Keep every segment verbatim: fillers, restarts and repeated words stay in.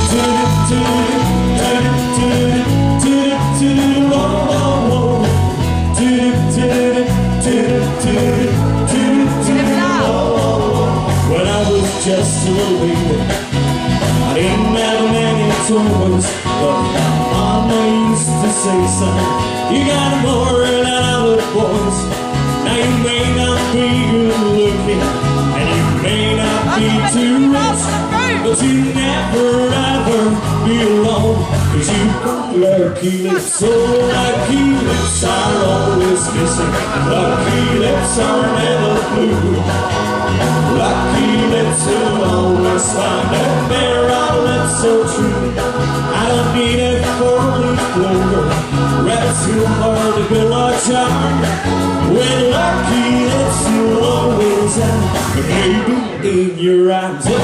When I was just a little baby, I didn't have many toys, but my mama used to say, son, you got more than other boys. Now you may not be good looking, and you may not be too rich, but you never ever be alone, cause you got lucky lips. So lucky lips are always kissing, lucky lips are never blue. Lucky lips will always find a pair of lips so true. I don't need a four-leaf clover, rabbits too hard to build a charm. With lucky lips you'll always have a baby in your arms. No,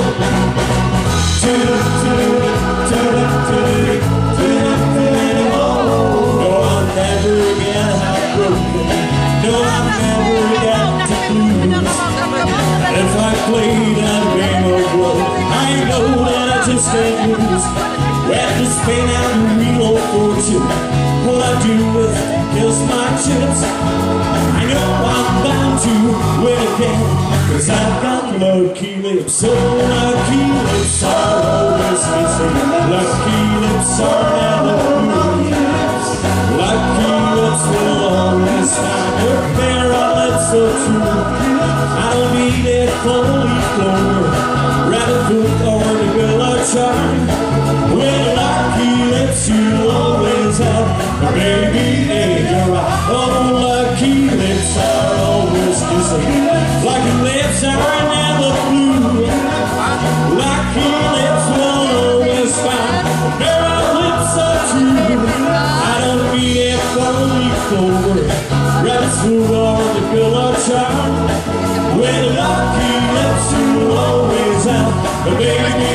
I'll never get heartbroken. No, I'll never get to blues. If I played that game of love, I know that I just can't lose. When to spin out a real old fortune, all I do is kiss my chips. I know I'm bound to win again, cause I've got lucky lips. So lucky lips are always kissing, lucky lips are never blue. Lucky lips will always find a pair of lips so true. I don't need a four-leaf clover, rabbit foot or the willow charm. With lucky lips you'll always have a baby in your eye. Oh, lucky lips are always kissing, lucky lips are never blue. Lucky lips will always find a pair of lips so true. I don't need a four-leaf clover, rabbit foot or the willow charm. With lucky lips you'll always have a baby